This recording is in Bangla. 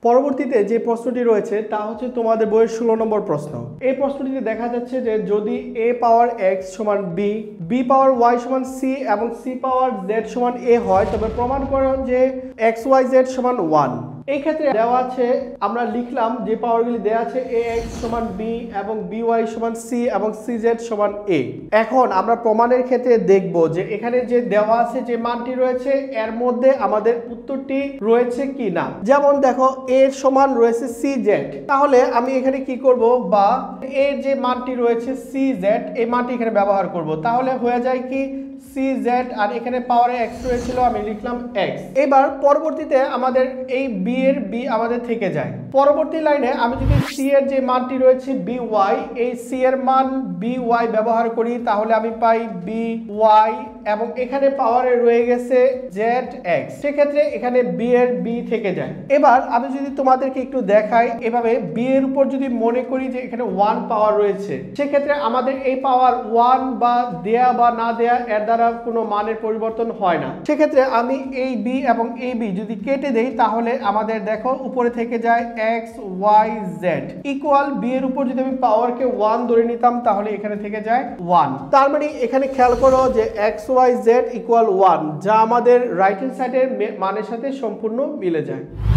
পরবর্তীতে যে প্রশ্নটি রয়েছে তা হচ্ছে তোমাদের বইয়ের 16 নম্বর প্রশ্ন। এই প্রশ্নটিতে দেখা যাচ্ছে যে যদি a পাওয়ার x সমান b, b পাওয়ার y সমান c এবং c পাওয়ার z সমান a হয় তবে প্রমাণ করুন যে xyz সমান 1। এই ক্ষেত্রে দেওয়া আছে, আমরা লিখলাম যে পাওয়ারগুলি দেওয়া আছে ax সমান b এবং by সমান c এবং cz সমান a। এখন আমরা প্রমাণের ক্ষেত্রে দেখব যে এখানে যে দেওয়া আছে যে মানটি রয়েছে এর মধ্যে আমাদের উত্তরটি রয়েছে কি না। যেমন দেখো a এর সমান রয়েছে cz, তাহলে আমি এখানে কি করব, বা a যে মানটি রয়েছে cz এই মানটি এখানে ব্যবহার করব, তাহলে হয়ে যায় কি cz আর এখানে পাওয়ারে x রয়েছিল আমি লিখলাম x। এবার পরবর্তীতে আমাদের এই b এর b আমাদের থেকে যায়। পরবর্তী লাইনে আমি যদি c এর যে মানটি রয়েছে by, এই c এর মান by ব্যবহার করি তাহলে আমি পাই by এবং এখানে পাওয়ারে রয়ে গেছে zx, সেক্ষেত্রে এখানে b এর b থেকে যায়। এবার আমি যদি তোমাদেরকে একটু দেখাই, এভাবে b এর উপর যদি মনে করি যে এখানে 1 পাওয়ার রয়েছে, সেক্ষেত্রে আমাদের এই পাওয়ার 1 বা দেয়া বা না দেয়া এর দ্বারা কোনো মানের পরিবর্তন হয় না। সেক্ষেত্রে আমি এই b এবং এই b যদি কেটে দেই তাহলে আমাদের দেখো উপরে থেকে যায় x y z equal b এর উপর যদি আমি পাওয়ারকে 1 ধরে নিতাম তাহলে এখানে থেকে যায় 1। তার মানে এখানে খেয়াল করো যে x y z ইকুয়াল 1, যা আমাদের রাইট হ্যান্ড সাইডের মানের সাথে সম্পূর্ণ মিলে যায়।